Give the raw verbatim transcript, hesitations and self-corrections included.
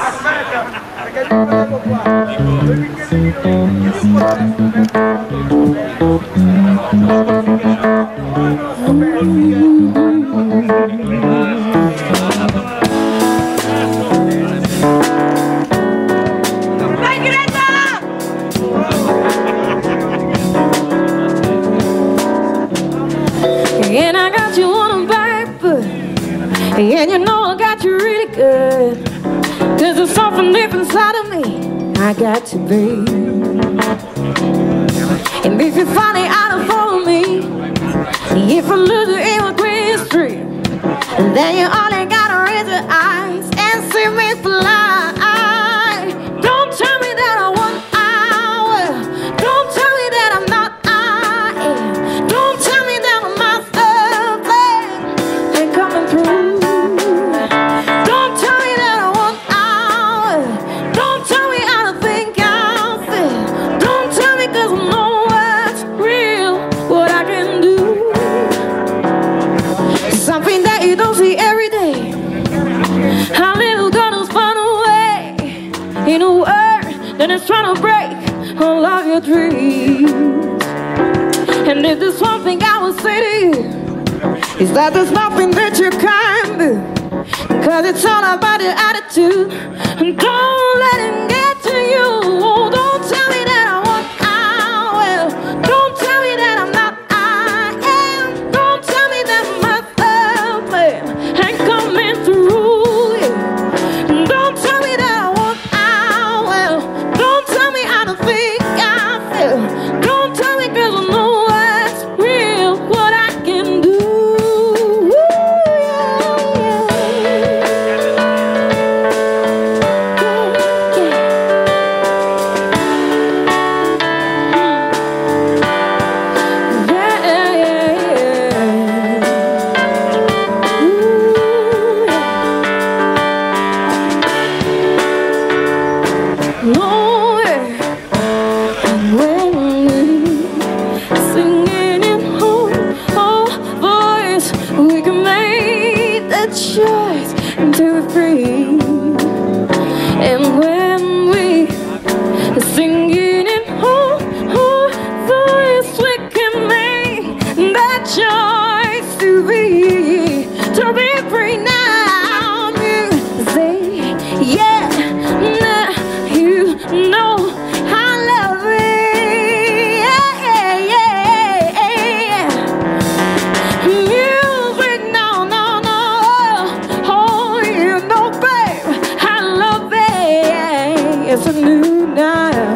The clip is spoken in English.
Aspetta, perché io vedevo qua. Chiedi un po' Vai Greta! And I got you on a paper, and you know I got you really good. Cause there's something deep inside of me I got to be. And if you find it out to follow me, if I lose you in my green street, then you only gotta raise your eyes and see me fly. Don't tell me that I want I will. Don't tell me that I'm not I am. Don't tell me that I'm not something ain't coming through. Don't tell me that I want I will. Don't tell me how to think I feel. Don't tell me cause I know what's real, what I can do. Something that you don't see every day. How little girls find a way in a world that is trying to break all of your dreams. And if there's one thing I would say to you, is that there's nothing that you can't do. Cause it's all about your attitude. And don't let it get to you. Oh, don't tell me that I want I will. Don't tell me that I'm not I am. Don't tell me that my third plan ain't coming through. Yeah. Don't tell me that I want I will. Don't tell me how to think I feel. Don't tell me cause I know what's real, what I can do. Ooh, yeah, choice to be free. And when we singing in whole, whole voice, we can make that choice to be, to be free now. You say, yeah, now you know I love it. Yeah, yeah, yeah, yeah. Music, no, no, no. Oh, you know, babe, I love it. It's a new night.